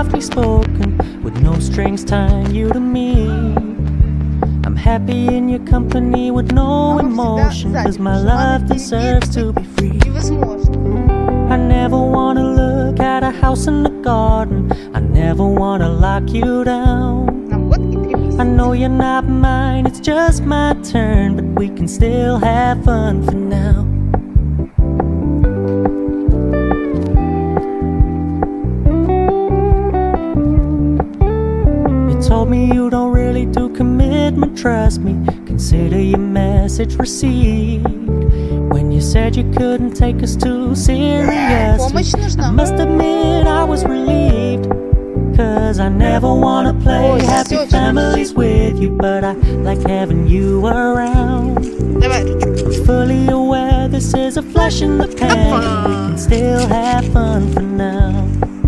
softly spoken, with no strings tying you to me. I'm happy in your company with no emotion, cause my love deserves to be free. I never wanna look at a house in the garden, I never wanna lock you down. I know you're not mine, it's just my turn, but we can still have fun for now. You told me you don't really do commitment, trust me, consider your message received. When you said you couldn't take us too seriously, I must admit I was relieved, cause I never wanna play happy families with you, but I like having you around. I'm fully aware this is a flash in the pan, but we can still have fun for now.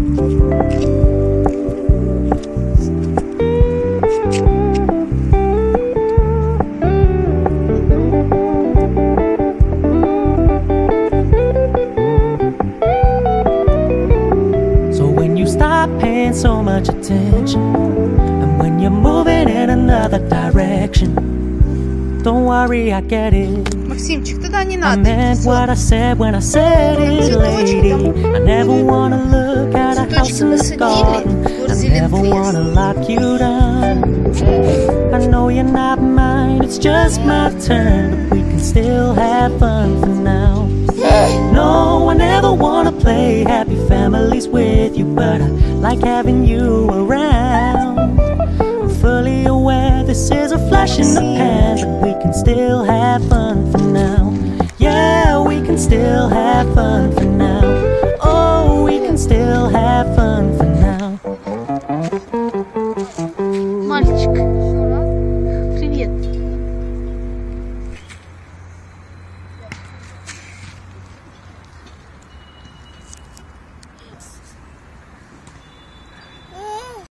Stop paying so much attention, and when you're moving in another direction, don't worry, I get it. I meant what I said when I said it, lady. I never wanna look at a house in the garden, I never wanna lock you down. I know you're not mine, it's just my turn, but we can still have fun for now. No, I never wanna play happy families with you, but I like having you around. I'm fully aware this is a flash in the pan, but we can still have fun for now. Yeah, we can still have fun for now. Oh, we can still have fun for now. Мальчик.